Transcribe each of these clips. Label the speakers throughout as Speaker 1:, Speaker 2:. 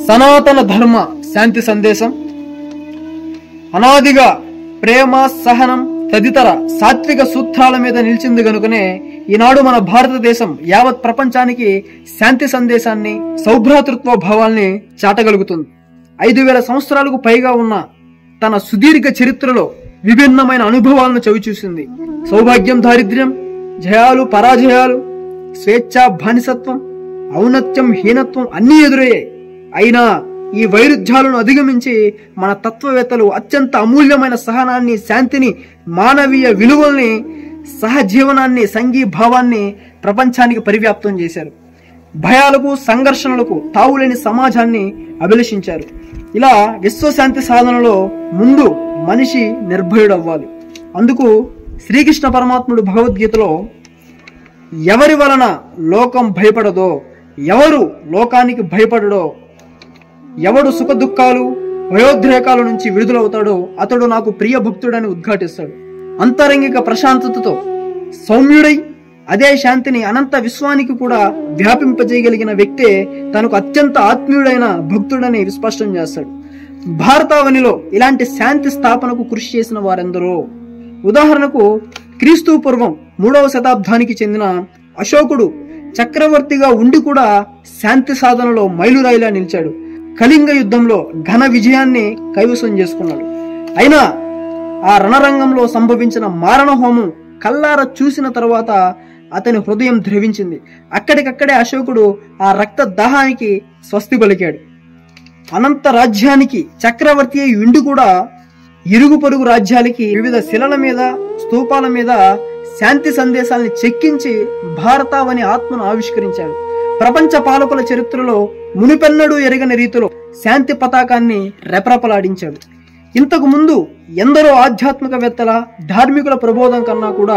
Speaker 1: సనాతన ధర్మ శాంతి సందేశం అనాదిగా ప్రేమ, సహనం తదితర సాత్విక సూత్రాల మీద నిలిచింది గనుకనే ఈనాడు మన భారతదేశం యావత్ ప్రపంచానికి శాంతి సందేశాన్ని, సౌభ్రాతృత్వ భావాల్ని చాటగలుగుతుంది. 5000 సంవత్సరాలకు పైగా ఉన్న తన సుదీర్ఘ చరిత్రలో విభిన్నమైన అనుభవాలను చవిచూసింది. సౌభాగ్యం, దారిద్ర్యం, జయాలు, పరాజయాలు, స్వేచ్ఛ, బానిసత్వం, ఔన్నత్యం, హీనత్వం అన్నీ ఎదురయ్యాయి. అయినా ఈ వైరుధ్యాలను అధిగమించి మన తత్వవేత్తలు అత్యంత అమూల్యమైన సహనాన్ని, శాంతిని, మానవీయ విలువల్ని, సహజీవనాన్ని, సంఘీభావాన్ని ప్రపంచానికి పరివ్యాప్తం చేశారు. భయాలకు, సంఘర్షణలకు తావులేని సమాజాన్ని అభిలషించారు. ఇలా విశ్వశాంతి సాధనలో ముందు మనిషి నిర్భయుడవ్వాలి. అందుకు శ్రీకృష్ణ పరమాత్ముడు భగవద్గీతలో ఎవరి వలన లోకం భయపడదో, ఎవరు లోకానికి భయపడడో, ఎవడు సుఖ దుఃఖాలు, భయోద్రేకాల నుంచి విడుదలవుతాడో అతడు నాకు ప్రియ భక్తుడని ఉద్ఘాటిస్తాడు. అంతరంగిక ప్రశాంతతతో సౌమ్యుడై అదే శాంతిని అనంత విశ్వానికి కూడా వ్యాపింపజేయగలిగిన వ్యక్తే తనకు అత్యంత ఆత్మీయుడైన భక్తుడని స్పష్టం చేస్తాడు. భారతావనిలో ఇలాంటి శాంతి స్థాపనకు కృషి చేసిన వారెందరో. ఉదాహరణకు క్రీస్తు పూర్వం 3వ శతాబ్దానికి చెందిన అశోకుడు చక్రవర్తిగా ఉండి కూడా శాంతి సాధనలో మైలురాయిలా నిలిచాడు. కళింగ యుద్ధంలో ఘన విజయాన్ని కైవసం చేసుకున్నాడు. అయినా ఆ రణరంగంలో సంభవించిన మారణ హోమం కల్లార చూసిన తరువాత అతని హృదయం ద్రవించింది. అక్కడికక్కడే అశోకుడు ఆ రక్త దాహానికి స్వస్తి పలికాడు. అనంత రాజ్యానికి చక్రవర్తి అయి ఉండి కూడా ఇరుగు పొరుగు రాజ్యాలకి వివిధ శిలల మీద, స్తూపాల మీద శాంతి సందేశాలని చెక్కించి భారతావని ఆత్మను ఆవిష్కరించాడు. ప్రపంచ పాలకుల చరిత్రలో మునిపెన్నడూ ఎరగని రీతిలో శాంతి పతాకాన్ని రెపరెపలాడించాడు. ఇంతకు ముందు ఎందరో ఆధ్యాత్మికవేత్తల, ధార్మికుల ప్రబోధం కన్నా కూడా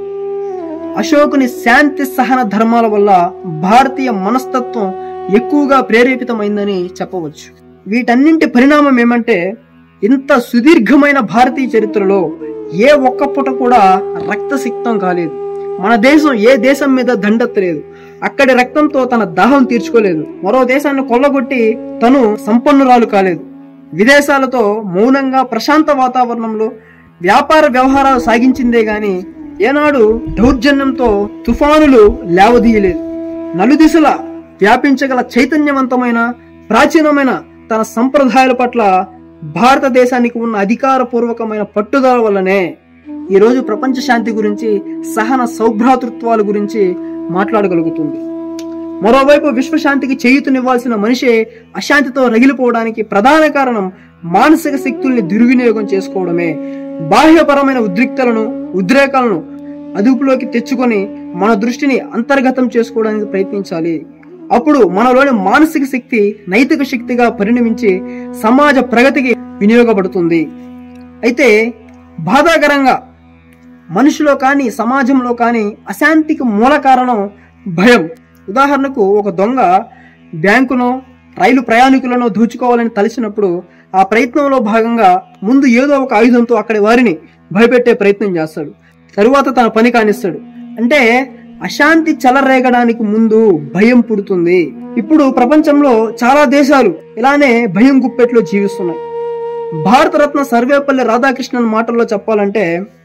Speaker 1: అశోకుని శాంతి సహన ధర్మాల వల్ల భారతీయ మనస్తత్వం ఎక్కువగా ప్రేరేపితమైందని చెప్పవచ్చు. వీటన్నింటి పరిణామం ఏమంటే, ఇంత సుదీర్ఘమైన భారతీయ చరిత్రలో ఏ ఒక్క పూట కూడా రక్తసిక్తం కాలేదు. మన దేశం ఏ దేశం మీద దండెత్తలేదు. అక్కడి రక్తంతో తన దాహం తీర్చుకోలేదు. మరో దేశాన్ని కొల్లగొట్టి తను సంపన్నురాలు కాలేదు. విదేశాలతో మౌనంగా ప్రశాంత వాతావరణంలో వ్యాపార వ్యవహారాలు సాగించిందే గాని ఏనాడు దౌర్జన్యంతో తుఫానులు లేవదీయలేదు. నలుదిశలా వ్యాపించగల చైతన్యవంతమైన, ప్రాచీనమైన తన సంప్రదాయాల పట్ల భారతదేశానికి ఉన్న అధికారపూర్వకమైన పట్టుదల వల్లనే ఈరోజు ప్రపంచ శాంతి గురించి, సహన సౌభ్రాతృత్వాల గురించి మాట్లాడగలుగుతుంది. మరోవైపు విశ్వశాంతికి చేయూతనివ్వాల్సిన మనిషే అశాంతితో రగిలిపోవడానికి ప్రధాన కారణం మానసిక శక్తుల్ని దుర్వినియోగం చేసుకోవడమే. బాహ్యపరమైన ఉద్రిక్తలను, ఉద్రేకాలను అదుపులోకి తెచ్చుకొని మన దృష్టిని అంతర్గతం చేసుకోవడానికి ప్రయత్నించాలి. అప్పుడు మనలోని మానసిక శక్తి నైతిక శక్తిగా పరిణమించి సమాజ ప్రగతికి వినియోగపడుతుంది. అయితే బాధాకరంగా మనిషిలో కానీ, సమాజంలో కానీ అశాంతికి మూల కారణం భయం. ఉదాహరణకు ఒక దొంగ బ్యాంకునో, రైలు ప్రయాణికులను దోచుకోవాలని తలచినప్పుడు ఆ ప్రయత్నంలో భాగంగా ముందు ఏదో ఒక ఆయుధంతో అక్కడి వారిని భయపెట్టే ప్రయత్నం చేస్తాడు. తరువాత తన పని కానిస్తాడు. అంటే అశాంతి చెలరేగడానికి ముందు భయం పుడుతుంది. ఇప్పుడు ప్రపంచంలో చాలా దేశాలు ఇలానే భయం గుప్పెట్లో జీవిస్తున్నాయి. భారతరత్న సర్వేపల్లి రాధాకృష్ణన్ మాటల్లో చెప్పాలంటే,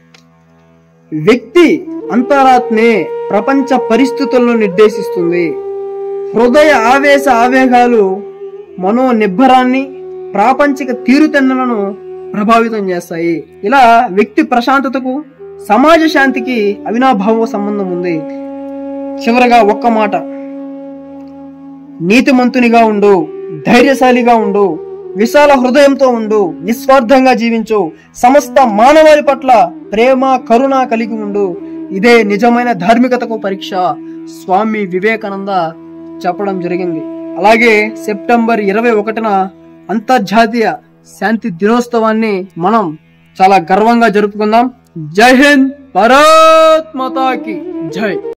Speaker 1: వ్యక్తి అంతరాత్మే ప్రపంచ పరిస్థితులను నిర్దేశిస్తుంది. హృదయ ఆవేశ ఆవేగాలు మనో నిబ్బరాన్ని, ప్రాపంచిక తీరుతెన్నులను ప్రభావితం చేస్తాయి. ఇలా వ్యక్తి ప్రశాంతతకు, సమాజ శాంతికి అవినాభావ సంబంధం ఉంది. చివరగా ఒక్క మాట, నీతిమంతునిగా ఉండు, ధైర్యశాలిగా ఉండు, విశాల హృదయంతో ఉండు, నిస్వార్థంగా జీవించు, సమస్త మానవాళి పట్ల ప్రేమ, కరుణ కలిగి ఉండు. ఇదే నిజమైన ధార్మికతకు పరీక్ష స్వామి వివేకానంద చెప్పడం జరిగింది. అలాగే సెప్టెంబర్ 21న అంతర్జాతీయ శాంతి దినోత్సవాన్ని మనం చాలా గర్వంగా జరుపుకుందాం. జై హింద్, భారత్ మాతా కీ జై.